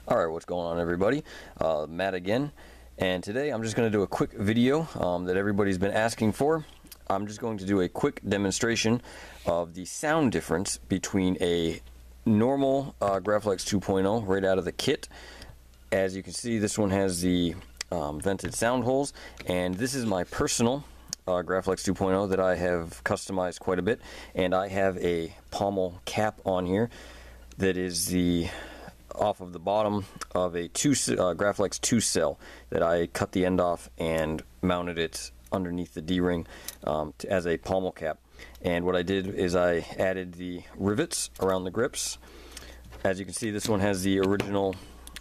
Alright, what's going on, everybody? Matt again, and today I'm just going to do a quick video that everybody's been asking for. I'm just going to do a quick demonstration of the sound difference between a normal Graflex 2.0 right out of the kit. As you can see, this one has the vented sound holes, and this is my personal Graflex 2.0 that I have customized quite a bit, and I have a Pommel cap on here that is the off of the bottom of a Graflex 2 cell that I cut the end off and mounted it underneath the D-ring as a Pommel cap. And what I did is I added the rivets around the grips. As you can see, this one has the original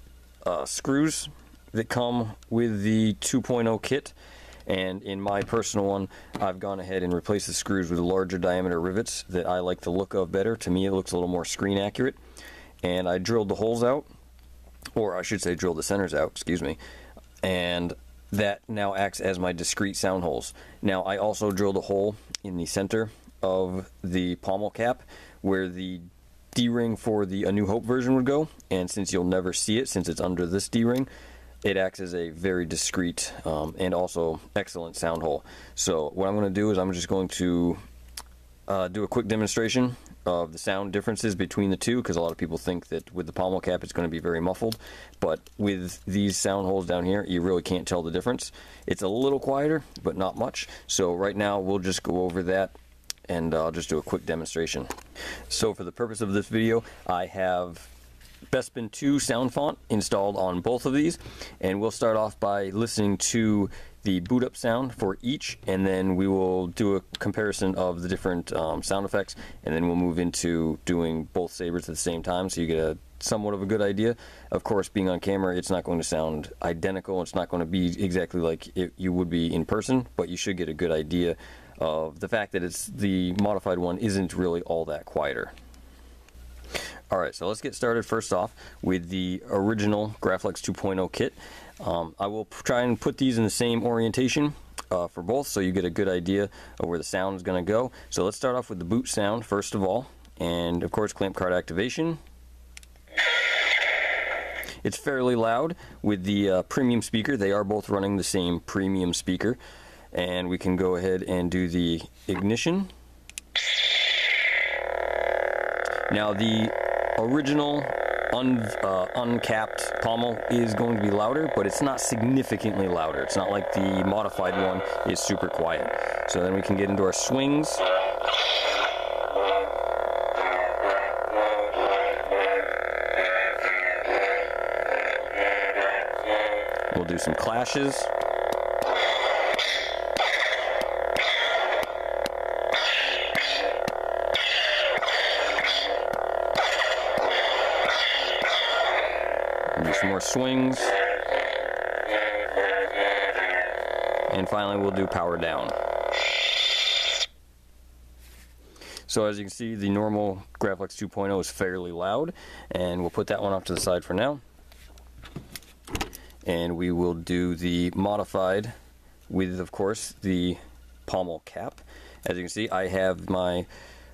screws that come with the 2.0 kit, and in my personal one I've gone ahead and replaced the screws with larger diameter rivets that I like the look of better. To me it looks a little more screen accurate. And I drilled the holes out, or I should say drilled the centers out, excuse me, and that now acts as my discrete sound holes. Now I also drilled a hole in the center of the Pommel cap where the D-ring for the A New Hope version would go, and since you'll never see it since it's under this D-ring, it acts as a very discreet and also excellent sound hole. So what I'm going to do is I'm just going to do a quick demonstration of the sound differences between the two, because a lot of people think that with the Pommel cap it's going to be very muffled, but with these sound holes down here you really can't tell the difference. It's a little quieter, but not much. So right now we'll just go over that, and I'll just do a quick demonstration. So for the purpose of this video, I have Bespin II sound font installed on both of these, and we'll start off by listening to the boot up sound for each, and then we will do a comparison of the different sound effects, and then we'll move into doing both Sabers at the same time so you get a somewhat of a good idea. Of course, being on camera it's not going to sound identical, it's not going to be exactly like you would be in person, but you should get a good idea of the fact that it's the modified one isn't really all that quieter. Alright, so let's get started first off with the original Graflex 2.0 kit. I will try and put these in the same orientation for both so you get a good idea of where the sound is going to go. So let's start off with the boot sound first of all, and of course clamp card activation. It's fairly loud with the premium speaker. They are both running the same premium speaker, and we can go ahead and do the ignition. Now the original uncapped Pommel is going to be louder, but it's not significantly louder. It's not like the modified one is super quiet. So then we can get into our swings. We'll do some clashes. Do some more swings, and finally we'll do power down. So as you can see, the normal Graflex 2.0 is fairly loud, and we'll put that one off to the side for now, and we will do the modified with, of course, the Pommel cap. As you can see, I have my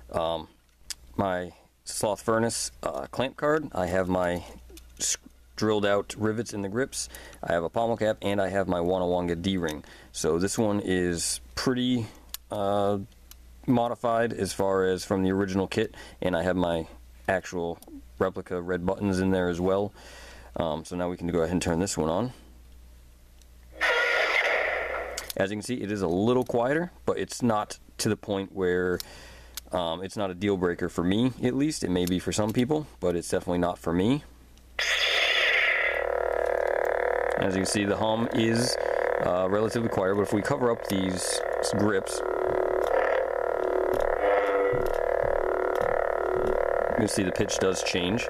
my sloth furnace clamp card, I have my drilled out rivets in the grips, I have a Pommel cap, and I have my Wanawanga D-ring. So this one is pretty modified as far as from the original kit, and I have my actual replica red buttons in there as well. So now we can go ahead and turn this one on. As you can see, it is a little quieter, but it's not to the point where it's not a deal breaker for me, at least. It may be for some people, but it's definitely not for me. As you can see, the hum is relatively quiet, but if we cover up these grips, you'll see the pitch does change.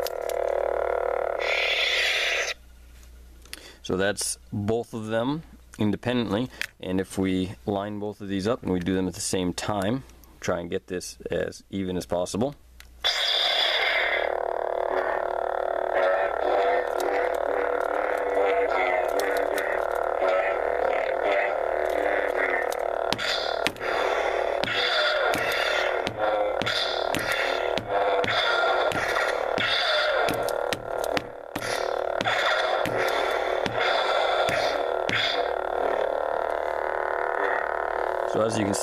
So that's both of them. independently, and if we line both of these up and we do them at the same time, try and get this as even as possible. So as you can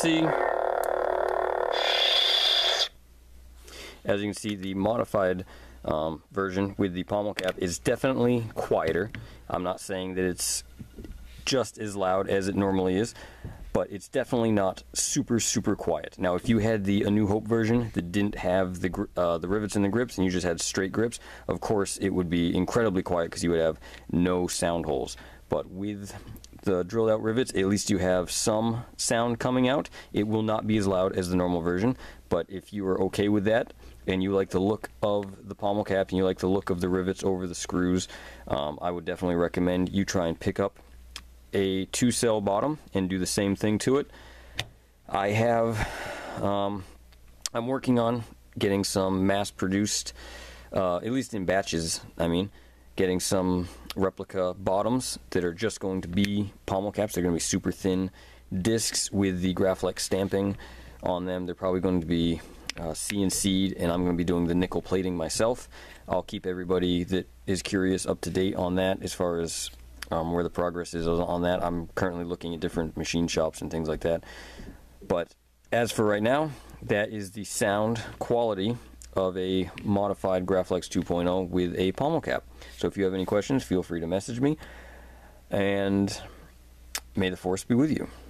see, the modified version with the pommel cap is definitely quieter. I'm not saying that it's just as loud as it normally is, but it's definitely not super quiet. Now, if you had the A New Hope version that didn't have the rivets and the grips, and you just had straight grips, of course it would be incredibly quiet because you would have no sound holes. But with the drilled out rivets, at least you have some sound coming out. It will not be as loud as the normal version, but if you are okay with that and you like the look of the pommel cap and you like the look of the rivets over the screws, I would definitely recommend you try and pick up a 2-cell bottom and do the same thing to it. I have I'm working on getting some mass produced, at least in batches, getting some replica bottoms that are just going to be pommel caps. They're going to be super thin discs with the Graflex stamping on them. They're probably going to be CNC'd, and I'm going to be doing the nickel plating myself. I'll keep everybody that is curious up to date on that as far as where the progress is on that. I'm currently looking at different machine shops and things like that. But as for right now, that is the sound quality of a modified Graflex 2.0 with a pommel cap. So if you have any questions, feel free to message me, and may the force be with you.